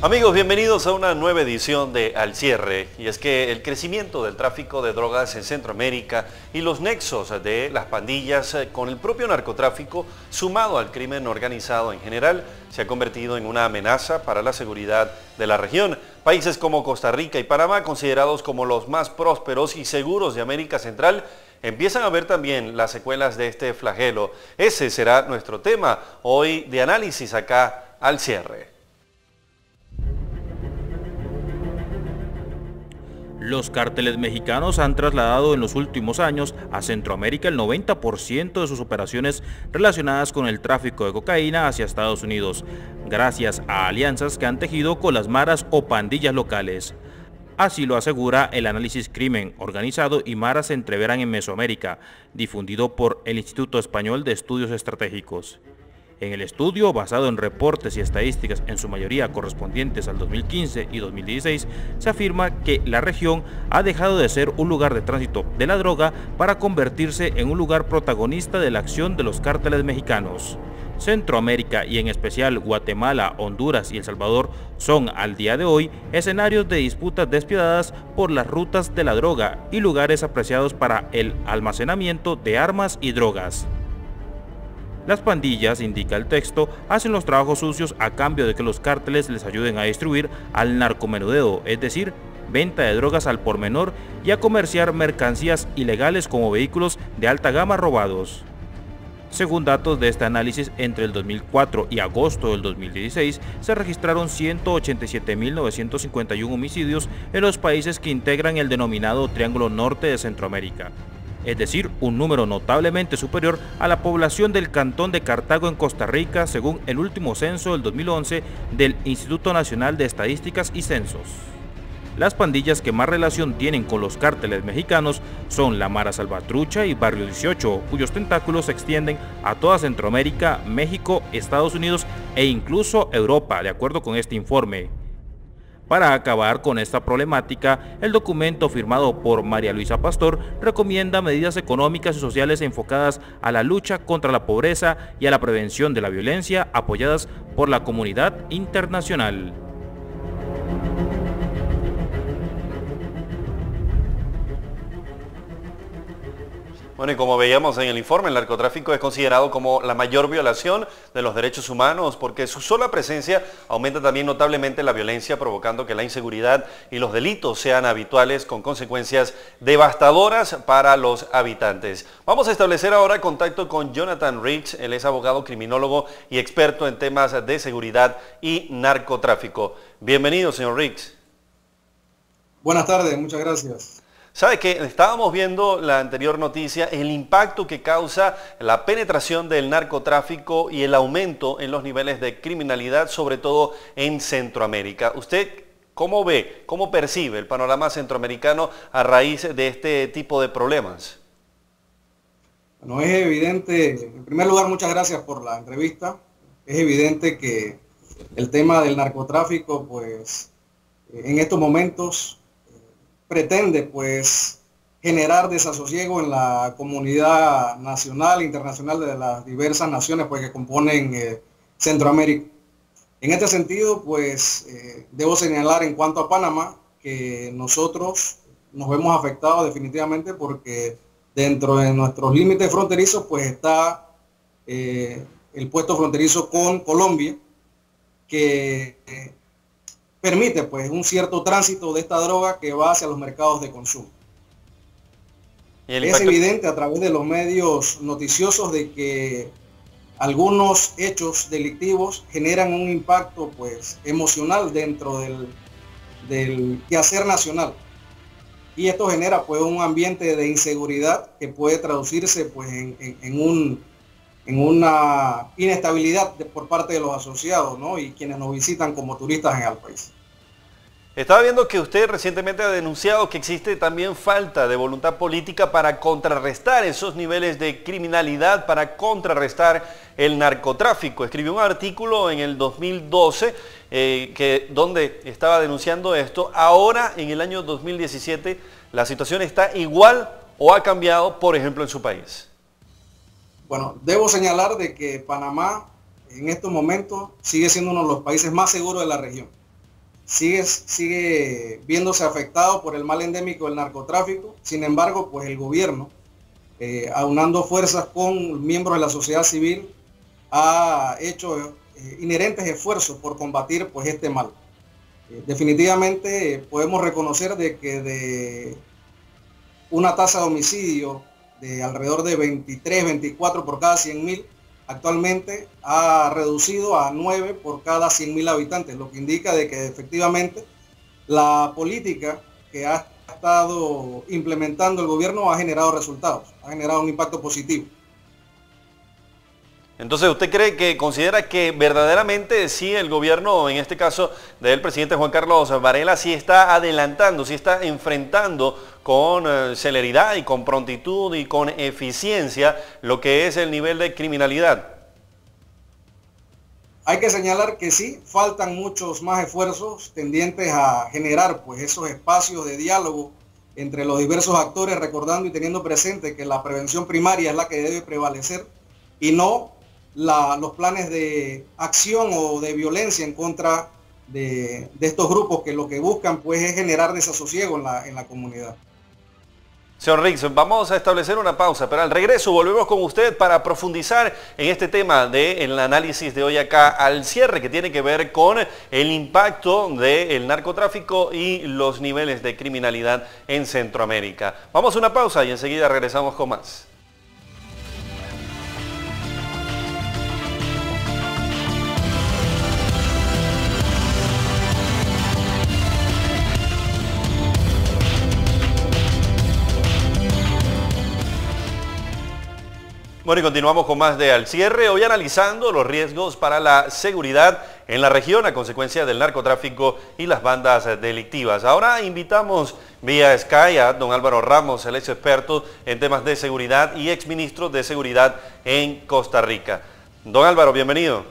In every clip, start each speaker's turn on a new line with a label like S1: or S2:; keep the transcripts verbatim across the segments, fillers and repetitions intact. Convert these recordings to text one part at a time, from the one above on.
S1: Amigos, bienvenidos a una nueva edición de Al Cierre. Y es que el crecimiento del tráfico de drogas en Centroamérica y los nexos de las pandillas con el propio narcotráfico, sumado al crimen organizado en general, se ha convertido en una amenaza para la seguridad de la región. Países como Costa Rica y Panamá, considerados como los más prósperos y seguros de América Central, empiezan a ver también las secuelas de este flagelo. Ese será nuestro tema hoy de análisis acá Al Cierre.
S2: Los cárteles mexicanos han trasladado en los últimos años a Centroamérica el noventa por ciento de sus operaciones relacionadas con el tráfico de cocaína hacia Estados Unidos, gracias a alianzas que han tejido con las maras o pandillas locales. Así lo asegura el análisis Crimen Organizado y Maras se entreveran en Mesoamérica, difundido por el Instituto Español de Estudios Estratégicos. En el estudio, basado en reportes y estadísticas en su mayoría correspondientes al dos mil quince y dos mil dieciséis, se afirma que la región ha dejado de ser un lugar de tránsito de la droga para convertirse en un lugar protagonista de la acción de los cárteles mexicanos. Centroamérica y en especial Guatemala, Honduras y El Salvador son al día de hoy escenarios de disputas despiadadas por las rutas de la droga y lugares apreciados para el almacenamiento de armas y drogas. Las pandillas, indica el texto, hacen los trabajos sucios a cambio de que los cárteles les ayuden a distribuir al narcomenudeo, es decir, venta de drogas al por menor y a comerciar mercancías ilegales como vehículos de alta gama robados. Según datos de este análisis, entre el dos mil cuatro y agosto del dos mil dieciséis se registraron ciento ochenta y siete mil novecientos cincuenta y uno homicidios en los países que integran el denominado Triángulo Norte de Centroamérica, es decir, un número notablemente superior a la población del cantón de Cartago en Costa Rica, según el último censo del dos mil once del Instituto Nacional de Estadísticas y Censos. Las pandillas que más relación tienen con los cárteles mexicanos son la Mara Salvatrucha y Barrio dieciocho, cuyos tentáculos se extienden a toda Centroamérica, México, Estados Unidos e incluso Europa, de acuerdo con este informe. Para acabar con esta problemática, el documento firmado por María Luisa Pastor recomienda medidas económicas y sociales enfocadas a la lucha contra la pobreza y a la prevención de la violencia, apoyadas por la comunidad internacional.
S1: Bueno, y como veíamos en el informe, el narcotráfico es considerado como la mayor violación de los derechos humanos porque su sola presencia aumenta también notablemente la violencia, provocando que la inseguridad y los delitos sean habituales con consecuencias devastadoras para los habitantes. Vamos a establecer ahora contacto con Jonathan Riggs. Él es abogado, criminólogo y experto en temas de seguridad y narcotráfico. Bienvenido, señor Riggs.
S3: Buenas tardes, muchas gracias.
S1: ¿Sabe que estábamos viendo la anterior noticia, el impacto que causa la penetración del narcotráfico y el aumento en los niveles de criminalidad, sobre todo en Centroamérica? ¿Usted cómo ve, cómo percibe el panorama centroamericano a raíz de este tipo de problemas?
S3: Bueno, es evidente, en primer lugar, muchas gracias por la entrevista. Es evidente que el tema del narcotráfico, pues, en estos momentos pretende pues generar desasosiego en la comunidad nacional e internacional de las diversas naciones pues que componen eh, Centroamérica. En este sentido pues eh, debo señalar en cuanto a Panamá que nosotros nos vemos afectados definitivamente porque dentro de nuestros límites fronterizos pues está eh, el puesto fronterizo con Colombia que eh, permite pues un cierto tránsito de esta droga que va hacia los mercados de consumo. Es evidente a través de los medios noticiosos de que algunos hechos delictivos generan un impacto pues emocional dentro del, del quehacer nacional. Y esto genera pues un ambiente de inseguridad que puede traducirse pues en, en, en, un, en una inestabilidad de, por parte de los asociados, ¿no? Y quienes nos visitan como turistas en el país.
S1: Estaba viendo que usted recientemente ha denunciado que existe también falta de voluntad política para contrarrestar esos niveles de criminalidad, para contrarrestar el narcotráfico. Escribió un artículo en el dos mil doce eh, que, donde estaba denunciando esto. Ahora, en el año dos mil diecisiete, la situación está igual o ha cambiado, por ejemplo, en su país.
S3: Bueno, debo señalar de que Panamá en estos momentos sigue siendo uno de los países más seguros de la región. sigue, sigue viéndose afectado por el mal endémico del narcotráfico. Sin embargo, pues el gobierno, eh, aunando fuerzas con miembros de la sociedad civil, ha hecho eh, inherentes esfuerzos por combatir pues este mal. Eh, definitivamente eh, podemos reconocer de que de una tasa de homicidio de alrededor de veintitrés, veinticuatro por cada cien mil, actualmente ha reducido a nueve por cada cien mil habitantes, lo que indica de que efectivamente la política que ha estado implementando el gobierno ha generado resultados, ha generado un impacto positivo.
S1: Entonces, ¿usted cree que considera que verdaderamente sí el gobierno, en este caso del presidente Juan Carlos Varela, sí está adelantando, sí está enfrentando con eh, celeridad y con prontitud y con eficiencia lo que es el nivel de criminalidad?
S3: Hay que señalar que sí, faltan muchos más esfuerzos tendientes a generar pues esos espacios de diálogo entre los diversos actores, recordando y teniendo presente que la prevención primaria es la que debe prevalecer y no La, los planes de acción o de violencia en contra de, de estos grupos que lo que buscan pues es generar desasosiego en la, en la comunidad.
S1: Señor Rix, vamos a establecer una pausa, pero al regreso volvemos con usted para profundizar en este tema del análisis de hoy acá al cierre, que tiene que ver con el impacto del narcotráfico y los niveles de criminalidad en Centroamérica. Vamos a una pausa y enseguida regresamos con más. Bueno, y continuamos con más de Al Cierre, hoy analizando los riesgos para la seguridad en la región a consecuencia del narcotráfico y las bandas delictivas. Ahora invitamos vía Sky a don Álvaro Ramos, el ex experto en temas de seguridad y exministro de Seguridad en Costa Rica. Don Álvaro, bienvenido.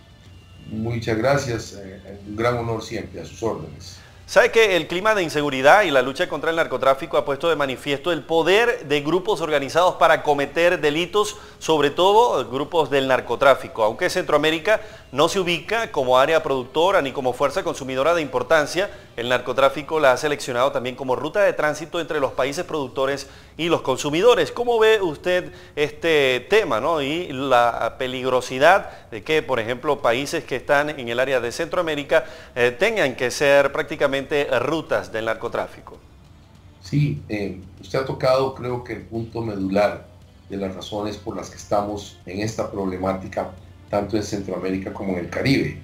S4: Muchas gracias, eh, un gran honor siempre, a sus órdenes.
S1: ¿Sabe que el clima de inseguridad y la lucha contra el narcotráfico ha puesto de manifiesto el poder de grupos organizados para cometer delitos, sobre todo grupos del narcotráfico? Aunque Centroamérica no se ubica como área productora ni como fuerza consumidora de importancia, el narcotráfico la ha seleccionado también como ruta de tránsito entre los países productores y los consumidores. ¿Cómo ve usted este tema, ¿no? Y la peligrosidad de que, por ejemplo, países que están en el área de Centroamérica eh, tengan que ser prácticamente rutas del narcotráfico?
S4: Sí, eh, usted ha tocado, creo que el punto medular de las razones por las que estamos en esta problemática, tanto en Centroamérica como en el Caribe.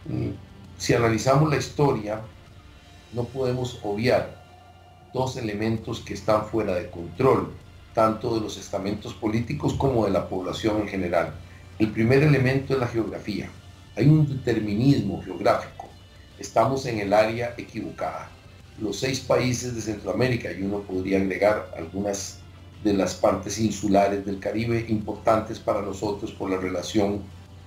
S4: Si analizamos la historia, no podemos obviar dos elementos que están fuera de control, tanto de los estamentos políticos como de la población en general. El primer elemento es la geografía. Hay un determinismo geográfico. Estamos en el área equivocada. Los seis países de Centroamérica, y uno podría agregar algunas de las partes insulares del Caribe, importantes para nosotros por la relación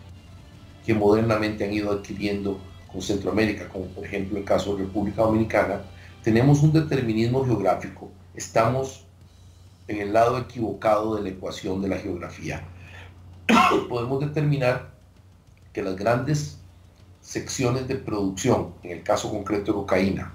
S4: que modernamente han ido adquiriendo con Centroamérica, como por ejemplo el caso de República Dominicana, tenemos un determinismo geográfico. Estamos en el lado equivocado de la ecuación de la geografía. Podemos determinar que las grandes secciones de producción, en el caso concreto de cocaína,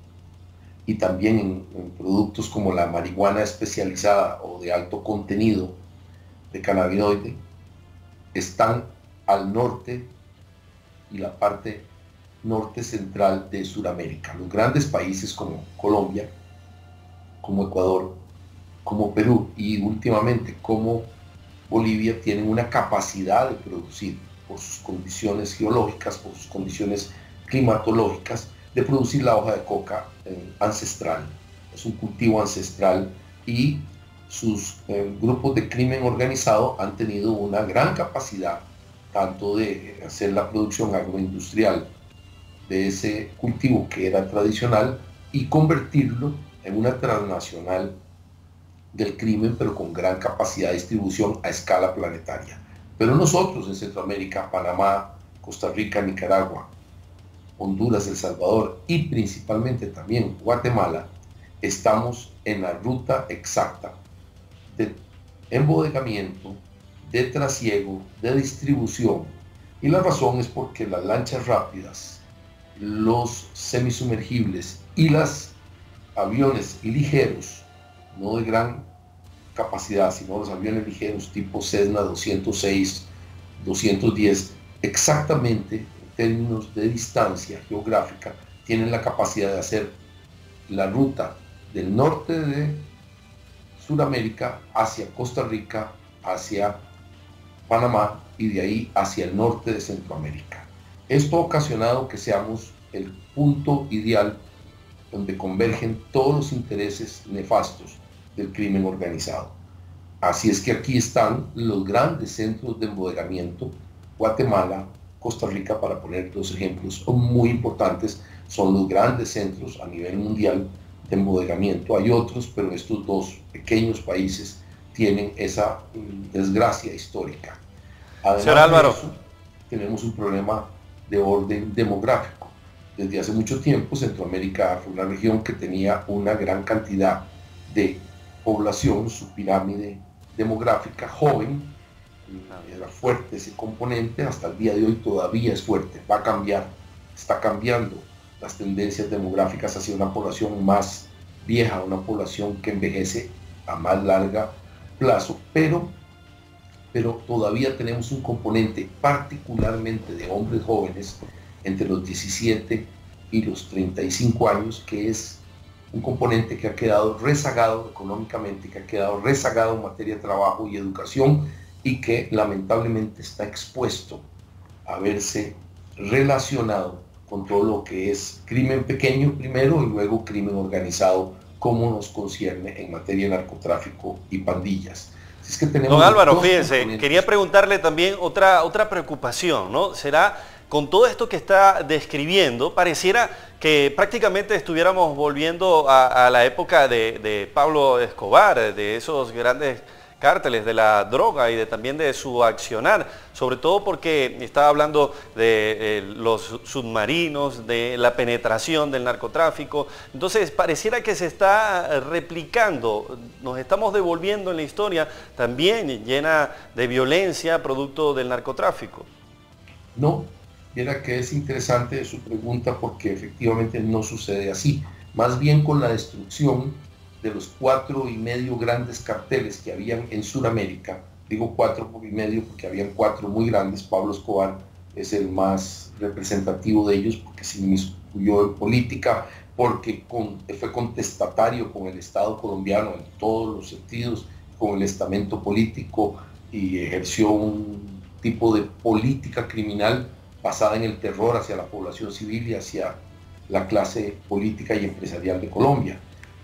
S4: y también en, en productos como la marihuana especializada o de alto contenido de cannabinoide, están al norte y la parte norte central de Sudamérica. Los grandes países como Colombia, como Ecuador, como Perú y últimamente como Bolivia tienen una capacidad de producir, por sus condiciones geológicas, por sus condiciones climatológicas, de producir la hoja de coca eh, ancestral. Es un cultivo ancestral y sus eh, grupos de crimen organizado han tenido una gran capacidad tanto de hacer la producción agroindustrial de ese cultivo que era tradicional y convertirlo en una transnacional del crimen, pero con gran capacidad de distribución a escala planetaria. Pero nosotros en Centroamérica, Panamá, Costa Rica, Nicaragua, Honduras, El Salvador y principalmente también Guatemala, estamos en la ruta exacta de embodegamiento, de trasiego, de distribución. Y la razón es porque las lanchas rápidas los semisumergibles y los aviones ligeros, no de gran capacidad, sino los aviones ligeros tipo Cessna doscientos seis, doscientos diez, exactamente en términos de distancia geográfica, tienen la capacidad de hacer la ruta del norte de Sudamérica hacia Costa Rica, hacia Panamá y de ahí hacia el norte de Centroamérica. Esto ha ocasionado que seamos el punto ideal donde convergen todos los intereses nefastos del crimen organizado. Así es que aquí están los grandes centros de embodegamiento. Guatemala, Costa Rica, para poner dos ejemplos muy importantes, son los grandes centros a nivel mundial de embodegamiento. Hay otros, pero estos dos pequeños países tienen esa desgracia histórica. Además
S1: Señor Álvaro,
S4: de eso, tenemos un problema de orden demográfico. Desde hace mucho tiempo, Centroamérica fue una región que tenía una gran cantidad de población, su pirámide demográfica joven, era fuerte ese componente, hasta el día de hoy todavía es fuerte, va a cambiar, está cambiando las tendencias demográficas hacia una población más vieja, una población que envejece a más larga plazo, pero, pero todavía tenemos un componente particularmente de hombres jóvenes entre los diecisiete y los treinta y cinco años, que es un componente que ha quedado rezagado económicamente, que ha quedado rezagado en materia de trabajo y educación y que lamentablemente está expuesto a verse relacionado con todo lo que es crimen pequeño primero y luego crimen organizado, como nos concierne en materia de narcotráfico y pandillas. Así es que tenemos
S1: Don Álvaro,
S4: dos
S1: fíjense,
S4: componentes.
S1: quería preguntarle también otra, otra preocupación, ¿no? ¿Será con todo esto que está describiendo, pareciera que prácticamente estuviéramos volviendo a, a la época de, de Pablo Escobar, de esos grandes cárteles de la droga y de, también de su accionar, sobre todo porque estaba hablando de eh, los submarinos, de la penetración del narcotráfico? Entonces pareciera que se está replicando, nos estamos devolviendo en la historia también llena de violencia producto del narcotráfico.
S4: No, viera que es interesante su pregunta porque efectivamente no sucede así, más bien con la destrucción de los cuatro y medio grandes carteles que habían en Sudamérica. Digo cuatro y medio porque habían cuatro muy grandes. Pablo Escobar es el más representativo de ellos porque se inmiscuyó en política, porque con, fue contestatario con el Estado colombiano en todos los sentidos, con el estamento político, y ejerció un tipo de política criminal basada en el terror hacia la población civil y hacia la clase política y empresarial de Colombia.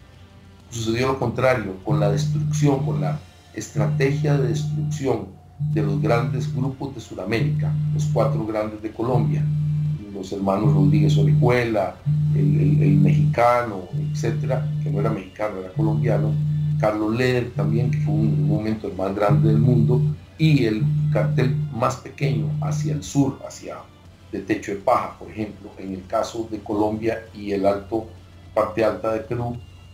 S4: Sucedió lo contrario, con la destrucción, con la estrategia de destrucción de los grandes grupos de Sudamérica, los cuatro grandes de Colombia, los hermanos Rodríguez Orihuela, el, el, el mexicano, etcétera, que no era mexicano, era colombiano, Carlos Leder también, que fue un, un momento el más grande del mundo, y el cartel más pequeño hacia el sur, hacia de Techo de Paja, por ejemplo, en el caso de Colombia y el alto, parte alta de Perú.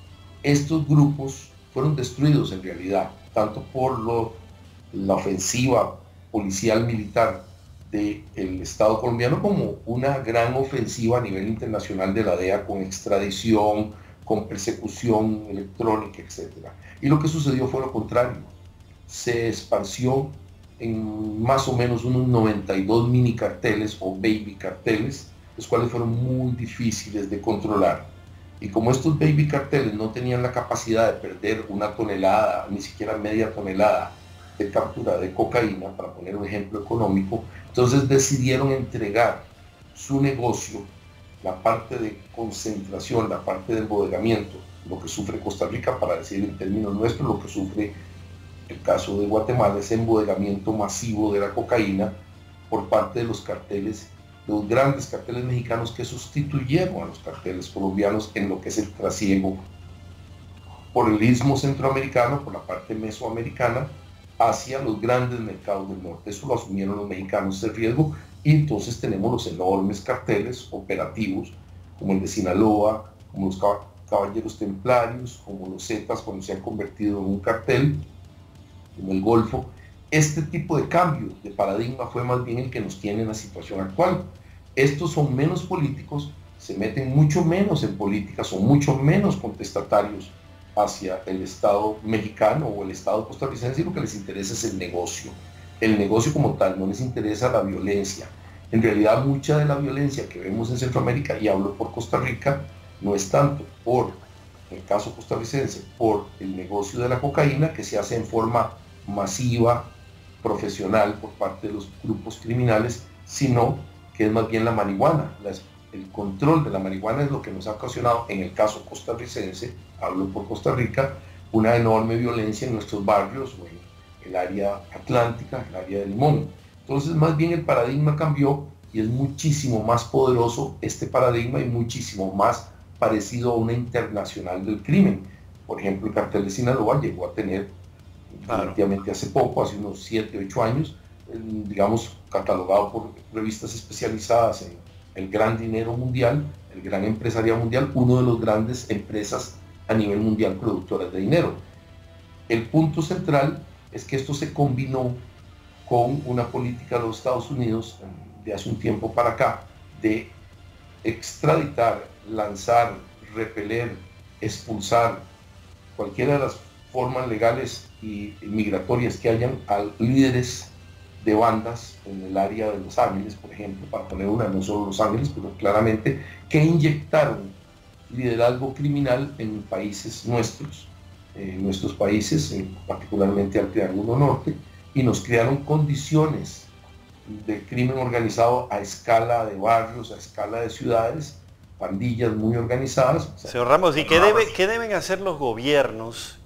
S4: Estos grupos fueron destruidos en realidad, tanto por lo, la ofensiva policial militar del Estado colombiano como una gran ofensiva a nivel internacional de la D E A con extradición, con persecución electrónica, etcétera. Y lo que sucedió fue lo contrario. Se esparció en más o menos unos noventa y dos mini carteles o baby carteles, los cuales fueron muy difíciles de controlar. Y como estos baby carteles no tenían la capacidad de perder una tonelada, ni siquiera media tonelada de captura de cocaína, para poner un ejemplo económico, entonces decidieron entregar su negocio, la parte de concentración, la parte de embodegamiento, lo que sufre Costa Rica, para decir en términos nuestros, lo que sufre el caso de Guatemala, ese embodegamiento masivo de la cocaína por parte de los carteles, los grandes carteles mexicanos que sustituyeron a los carteles colombianos en lo que es el trasiego por el istmo centroamericano, por la parte mesoamericana, hacia los grandes mercados del norte. Eso lo asumieron los mexicanos, ese riesgo, y entonces tenemos los enormes carteles operativos, como el de Sinaloa, como los Caballeros Templarios, como los Zetas cuando se han convertido en un cartel, como el Golfo. Este tipo de cambio de paradigma fue más bien el que nos tiene en la situación actual. Estos son menos políticos, se meten mucho menos en política, son mucho menos contestatarios hacia el Estado mexicano o el Estado costarricense, y lo que les interesa es el negocio. El negocio como tal, no les interesa la violencia. En realidad, mucha de la violencia que vemos en Centroamérica, y hablo por Costa Rica, no es tanto por, en el caso costarricense, por el negocio de la cocaína, que se hace en forma masiva, profesional, por parte de los grupos criminales, sino que es más bien la marihuana. Las, el control de la marihuana es lo que nos ha ocasionado, en el caso costarricense, hablo por Costa Rica, una enorme violencia en nuestros barrios, o en el área atlántica, el área de Limón. Entonces, más bien el paradigma cambió y es muchísimo más poderoso este paradigma y muchísimo más parecido a una internacional del crimen. Por ejemplo, el cartel de Sinaloa llegó a tener, claro, relativamente hace poco, hace unos siete, ocho años, digamos, catalogado por revistas especializadas en el gran dinero mundial, el gran empresariado mundial, uno de las grandes empresas a nivel mundial productoras de dinero. El punto central es que esto se combinó con una política de los Estados Unidos de hace un tiempo para acá, de extraditar, lanzar, repeler, expulsar cualquiera de las formas legales y migratorias que hayan a líderes de bandas en el área de Los Ángeles, por ejemplo, para poner una, no solo Los Ángeles, pero claramente, que inyectaron liderazgo criminal en países nuestros, en nuestros países, en, particularmente al Triángulo Norte, y nos crearon condiciones de crimen organizado a escala de barrios, a escala de ciudades, pandillas muy organizadas. O sea,
S1: señor Ramos, ¿y qué, debe, qué deben hacer los gobiernos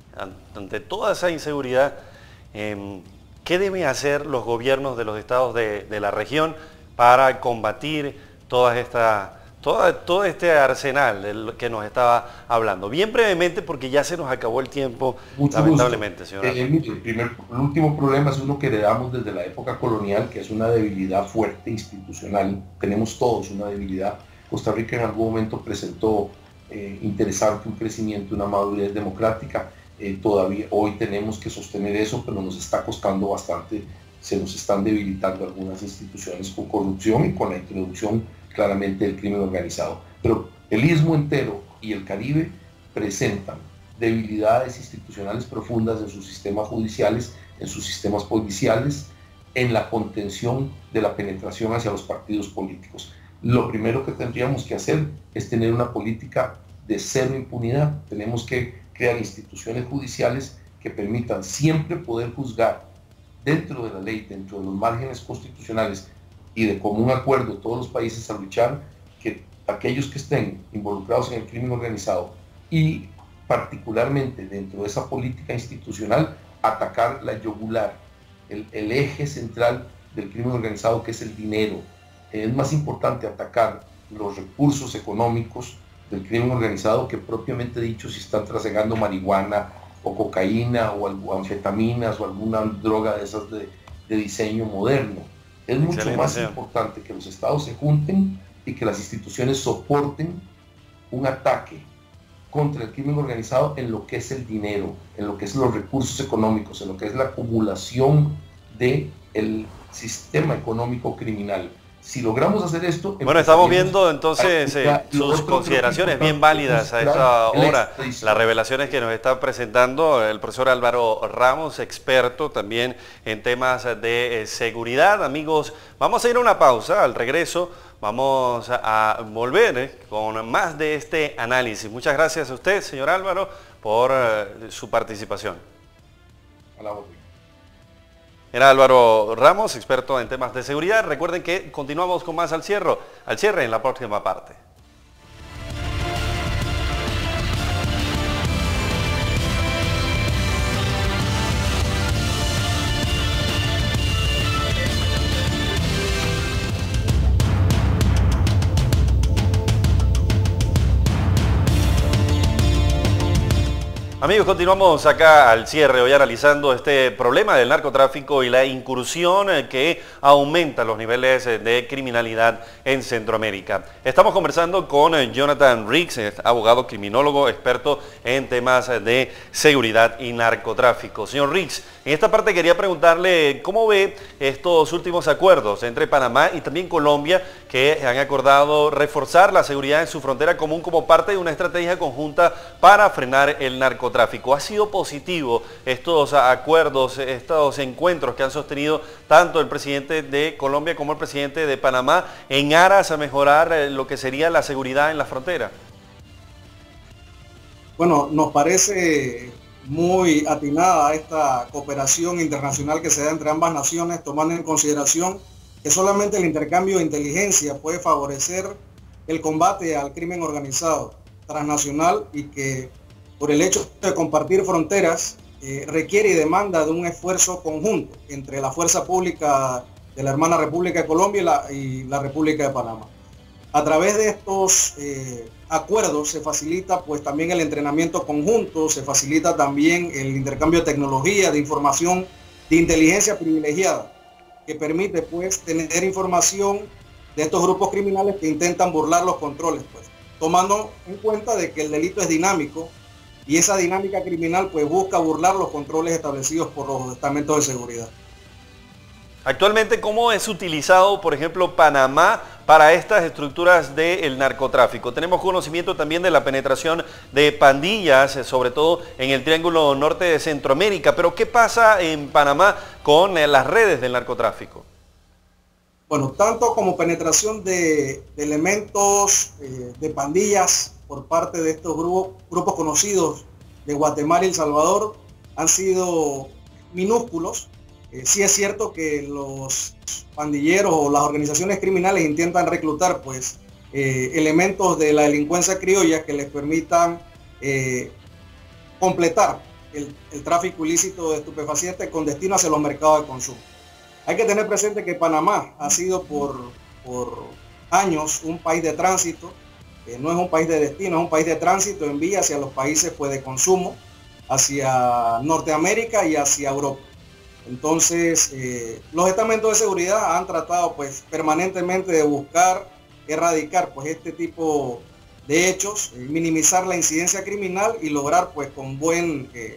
S1: ante toda esa inseguridad? Eh, ¿Qué deben hacer los gobiernos de los estados de, de la región para combatir toda esta, toda, todo este arsenal del que nos estaba hablando? Bien brevemente, porque ya se nos acabó el tiempo,
S4: mucho
S1: lamentablemente, señor.
S4: Eh, el, primer, el último problema es uno que heredamos desde la época colonial, que es una debilidad fuerte institucional. Tenemos todos una debilidad. Costa Rica en algún momento presentó eh, interesante un crecimiento, una madurez democrática. Eh, todavía hoy tenemos que sostener eso, pero nos está costando bastante, se nos están debilitando algunas instituciones con corrupción y con la introducción claramente del crimen organizado. Pero el Istmo entero y el Caribe presentan debilidades institucionales profundas en sus sistemas judiciales, en sus sistemas policiales, en la contención de la penetración hacia los partidos políticos. Lo primero que tendríamos que hacer es tener una política de cero impunidad. Tenemos que crear instituciones judiciales que permitan siempre poder juzgar dentro de la ley, dentro de los márgenes constitucionales y de común acuerdo todos los países a luchar, que aquellos que estén involucrados en el crimen organizado y particularmente dentro de esa política institucional, atacar la yugular, el, el eje central del crimen organizado, que es el dinero. Es más importante atacar los recursos económicos del crimen organizado que propiamente dicho si están trasegando marihuana o cocaína o, o anfetaminas o alguna droga de esas de, de diseño moderno. Es mucho Excelente, más sea. importante que los estados se junten y que las instituciones soporten un ataque contra el crimen organizado en lo que es el dinero, en lo que es los recursos económicos, en lo que es la acumulación del sistema económico criminal. Si logramos hacer esto...
S1: Bueno, estamos viendo entonces eh, sus consideraciones bien válidas a esta hora, las revelaciones que nos está presentando el profesor Álvaro Ramos, experto también en temas de eh, seguridad. Amigos, vamos a ir a una pausa, al regreso vamos a, a volver eh, con más de este análisis. Muchas gracias a usted, señor Álvaro, por eh, su participación.
S4: A la orden.
S1: Era Álvaro Ramos, experto en temas de seguridad. Recuerden que continuamos con más al cierre, al cierre en la próxima parte. Amigos, continuamos acá al cierre, hoy analizando este problema del narcotráfico y la incursión que aumenta los niveles de criminalidad en Centroamérica. Estamos conversando con Jonathan Riggs, abogado criminólogo, experto en temas de seguridad y narcotráfico. Señor Riggs, En esta parte quería preguntarle cómo ve estos últimos acuerdos entre Panamá y también Colombia, que han acordado reforzar la seguridad en su frontera común como parte de una estrategia conjunta para frenar el narcotráfico. ¿Ha sido positivo estos acuerdos, estos encuentros que han sostenido tanto el presidente de Colombia como el presidente de Panamá en aras a mejorar lo que sería la seguridad en la frontera?
S3: Bueno, nos parece muy atinada esta cooperación internacional que se da entre ambas naciones, tomando en consideración que solamente el intercambio de inteligencia puede favorecer el combate al crimen organizado transnacional y que por el hecho de compartir fronteras eh, requiere y demanda de un esfuerzo conjunto entre la fuerza pública de la hermana República de Colombia y la, y la República de Panamá. A través de estos eh, acuerdos se facilita pues también el entrenamiento conjunto, se facilita también el intercambio de tecnología, de información, de inteligencia privilegiada, que permite pues tener información de estos grupos criminales que intentan burlar los controles, pues, tomando en cuenta de que el delito es dinámico y esa dinámica criminal pues busca burlar los controles establecidos por los estamentos de seguridad.
S1: Actualmente, ¿cómo es utilizado, por ejemplo, Panamá para estas estructuras del narcotráfico? Tenemos conocimiento también de la penetración de pandillas, sobre todo en el Triángulo Norte de Centroamérica, pero ¿qué pasa en Panamá con las redes del narcotráfico?
S3: Bueno, tanto como penetración de, de elementos eh, de pandillas por parte de estos grupos, grupos conocidos de Guatemala y El Salvador han sido minúsculos. Eh, sí es cierto que los pandilleros o las organizaciones criminales intentan reclutar pues eh, elementos de la delincuencia criolla que les permitan eh, completar el, el tráfico ilícito de estupefacientes con destino hacia los mercados de consumo. Hay que tener presente que Panamá ha sido por, por años un país de tránsito, eh, no es un país de destino, es un país de tránsito en vía hacia los países pues, de consumo, hacia Norteamérica y hacia Europa. Entonces, eh, los estamentos de seguridad han tratado pues permanentemente de buscar erradicar pues este tipo de hechos, eh, minimizar la incidencia criminal y lograr pues con buen eh,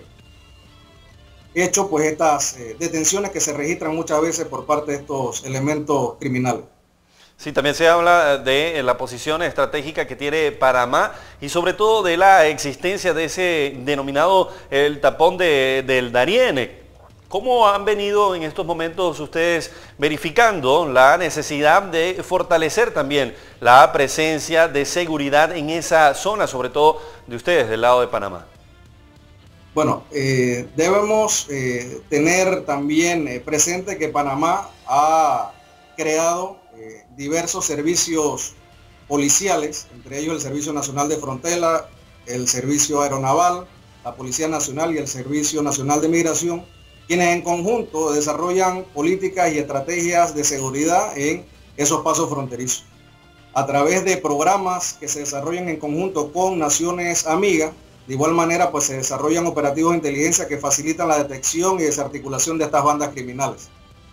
S3: hecho pues estas eh, detenciones que se registran muchas veces por parte de estos elementos criminales.
S1: Sí, también se habla de la posición estratégica que tiene Panamá y sobre todo de la existencia de ese denominado el tapón de, del Darién. ¿Cómo han venido en estos momentos ustedes verificando la necesidad de fortalecer también la presencia de seguridad en esa zona, sobre todo de ustedes del lado de Panamá?
S3: Bueno, eh, debemos eh, tener también eh, presente que Panamá ha creado eh, diversos servicios policiales, entre ellos el Servicio Nacional de Frontera, el Servicio Aeronaval, la Policía Nacional y el Servicio Nacional de Migración, quienes en conjunto desarrollan políticas y estrategias de seguridad en esos pasos fronterizos. A través de programas que se desarrollan en conjunto con naciones amigas, de igual manera pues se desarrollan operativos de inteligencia que facilitan la detección y desarticulación de estas bandas criminales.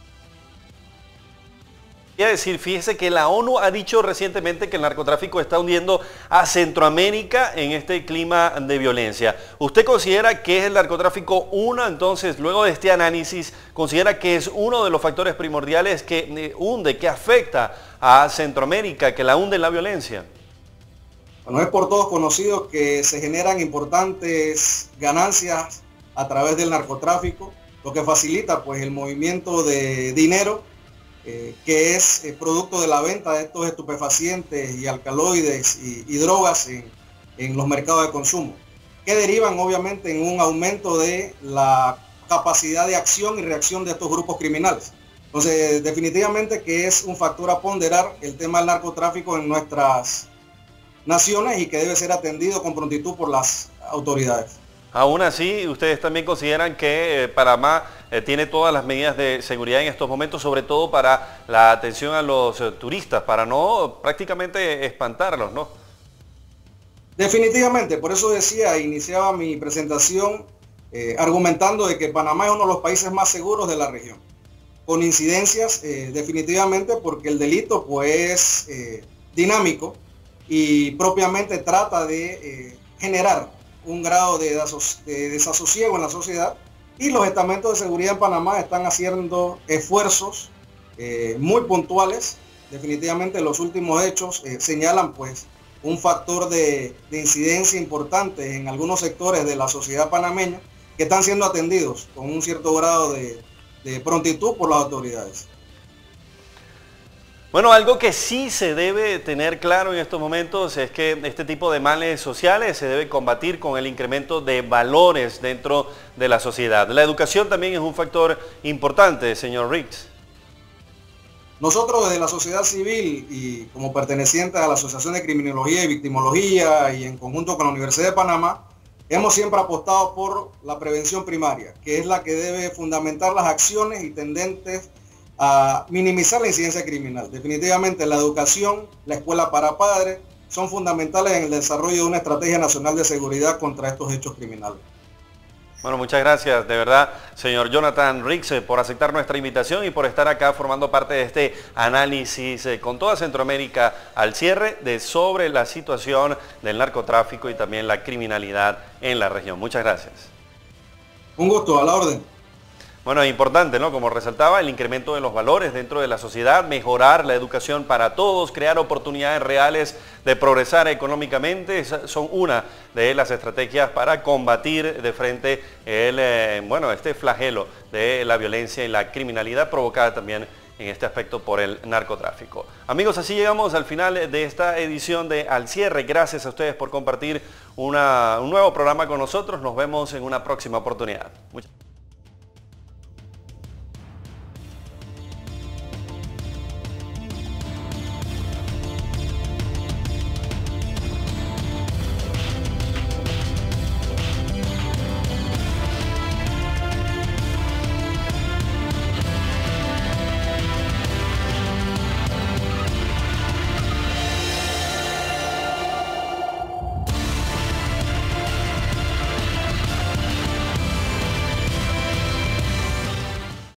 S1: Quiero decir, fíjese que la ONU ha dicho recientemente que el narcotráfico está hundiendo a Centroamérica en este clima de violencia. ¿Usted considera que es el narcotráfico uno, entonces, luego de este análisis, considera que es uno de los factores primordiales que hunde, que afecta a Centroamérica, que la hunde en la violencia?
S3: Bueno, es por todos conocido que se generan importantes ganancias a través del narcotráfico, lo que facilita pues el movimiento de dinero, Eh, que es eh, producto de la venta de estos estupefacientes y alcaloides y, y drogas en, en los mercados de consumo, que derivan obviamente en un aumento de la capacidad de acción y reacción de estos grupos criminales. Entonces, definitivamente que es un factor a ponderar el tema del narcotráfico en nuestras naciones y que debe ser atendido con prontitud por las autoridades.
S1: Aún así, ¿ustedes también consideran que eh, Panamá eh, tiene todas las medidas de seguridad en estos momentos, sobre todo para la atención a los eh, turistas, para no prácticamente espantarlos, ¿no?
S3: Definitivamente, por eso decía, iniciaba mi presentación eh, argumentando de que Panamá es uno de los países más seguros de la región, con incidencias eh, definitivamente porque el delito pues eh, dinámico y propiamente trata de eh, generar un grado de, de desasosiego en la sociedad Y los estamentos de seguridad en Panamá están haciendo esfuerzos eh, muy puntuales. Definitivamente los últimos hechos eh, señalan pues un factor de, de incidencia importante en algunos sectores de la sociedad panameña que están siendo atendidos con un cierto grado de, de prontitud por las autoridades.
S1: Bueno, algo que sí se debe tener claro en estos momentos es que este tipo de males sociales se debe combatir con el incremento de valores dentro de la sociedad. La educación también es un factor importante, señor Riggs.
S3: Nosotros desde la sociedad civil y como pertenecientes a la Asociación de Criminología y Victimología y en conjunto con la Universidad de Panamá, hemos siempre apostado por la prevención primaria, que es la que debe fundamentar las acciones y tendentes a minimizar la incidencia criminal. Definitivamente la educación, la escuela para padres, son fundamentales en el desarrollo de una estrategia nacional de seguridad contra estos hechos criminales.
S1: Bueno, muchas gracias de verdad, señor Jonathan Riggs, por aceptar nuestra invitación y por estar acá formando parte de este análisis eh, con toda Centroamérica al cierre de sobre la situación del narcotráfico y también la criminalidad en la región. Muchas gracias.
S3: Un gusto, a la orden.
S1: Bueno, es importante, ¿no? Como resaltaba, el incremento de los valores dentro de la sociedad, mejorar la educación para todos, crear oportunidades reales de progresar económicamente, son una de las estrategias para combatir de frente el, eh, bueno, este flagelo de la violencia y la criminalidad provocada también en este aspecto por el narcotráfico. Amigos, así llegamos al final de esta edición de Al Cierre. Gracias a ustedes por compartir una, un nuevo programa con nosotros. Nos vemos en una próxima oportunidad.